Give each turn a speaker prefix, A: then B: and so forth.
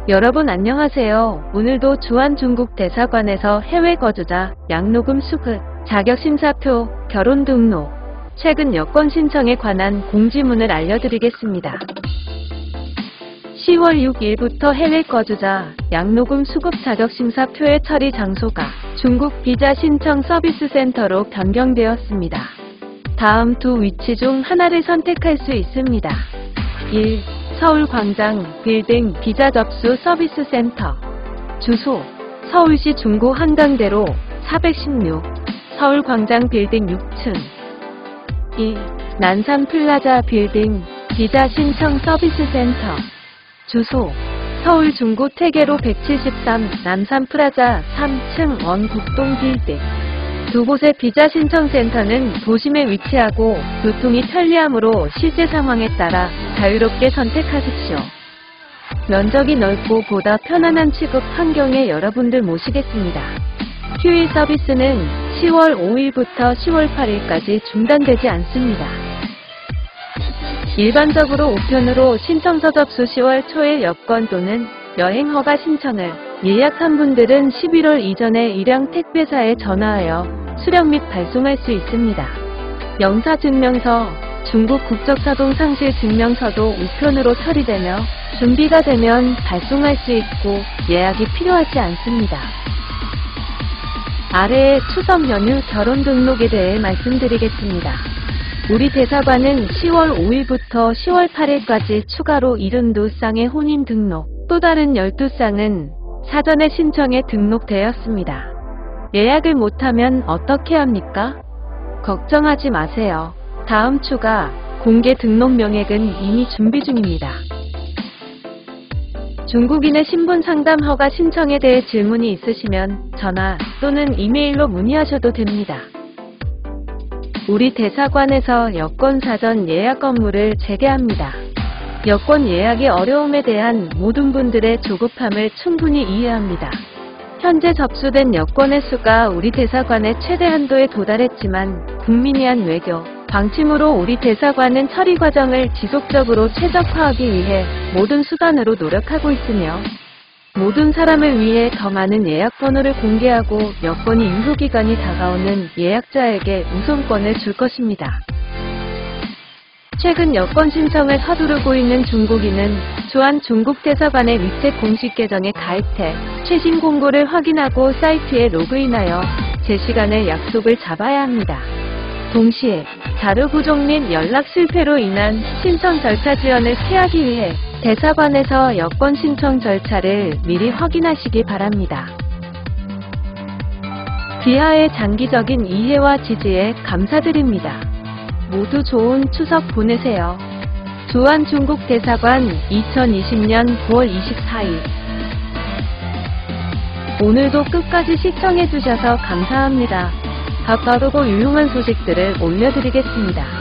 A: 여러분 안녕하세요. 오늘도 주한 중국 대사관에서 해외 거주자, 양로금 수급, 자격심사표, 결혼 등록, 최근 여권 신청에 관한 공지문을 알려드리겠습니다. 10월 6일부터 해외 거주자, 양로금 수급 자격심사표의 처리 장소가 중국 비자 신청 서비스 센터로 변경되었습니다. 다음 두 위치 중 하나를 선택할 수 있습니다. 1. 서울광장 빌딩 비자 접수 서비스 센터. 주소 서울시 중구 한강대로 416 서울광장 빌딩 6층. 2. 난산 플라자 빌딩 비자 신청 서비스 센터. 주소 서울 중구 태계로 173 난산 플라자 3층 원곡동 빌딩. 두 곳의 비자 신청 센터는 도심에 위치하고 교통이 편리하므로 실제 상황에 따라 자유롭게 선택하십시오. 면적이 넓고 보다 편안한 취급 환경에 여러분들 모시겠습니다. 휴일 서비스는 10월 5일부터 10월 8일까지 중단되지 않습니다. 일반적으로 우편으로 신청서 접수 10월 초에 여권 또는 여행허가 신청을 예약한 분들은 11월 이전에 일양 택배사에 전화하여 수령 및 발송할 수 있습니다. 영사증명서, 중국 국적자동 상실 증명서도 우편으로 처리되며 준비가 되면 발송할 수 있고 예약이 필요하지 않습니다. 아래에 추석 연휴 결혼 등록에 대해 말씀드리겠습니다. 우리 대사관은 10월 5일부터 10월 8일까지 추가로 72쌍의 혼인 등록, 또 다른 12쌍은 사전에 신청에 등록되었습니다. 예약을 못하면 어떻게 합니까? 걱정하지 마세요. 다음 추가 공개 등록 명액은 이미 준비 중입니다. 중국인의 신분 상담 허가 신청에 대해 질문이 있으시면 전화 또는 이메일로 문의하셔도 됩니다. 우리 대사관에서 여권 사전 예약 업무를 재개합니다. 여권 예약의 어려움에 대한 모든 분들의 조급함을 충분히 이해합니다. 현재 접수된 여권의 수가 우리 대사관의 최대 한도에 도달했지만 국민이 한 외교, 방침으로 우리 대사관은 처리 과정을 지속적으로 최적화하기 위해 모든 수단으로 노력하고 있으며 모든 사람을 위해 더 많은 예약 번호를 공개하고 여권이 유효기간이 다가오는 예약자에게 우선권을 줄 것입니다. 최근 여권 신청을 서두르고 있는 중국인은 주한 중국 대사관의 위챗 공식 계정에 가입해 최신 공고를 확인하고 사이트에 로그인하여 제 시간에 약속을 잡아야 합니다. 동시에 자료 부족 및 연락 실패로 인한 신청 절차 지연을 피하기 위해 대사관에서 여권 신청 절차를 미리 확인하시기 바랍니다. 귀하의 장기적인 이해와 지지에 감사드립니다. 모두 좋은 추석 보내세요. 주한 중국 대사관 2020년 9월 24일. 오늘도 끝까지 시청해주셔서 감사합니다. 더 빠르고 유용한 소식들을 올려드리겠습니다.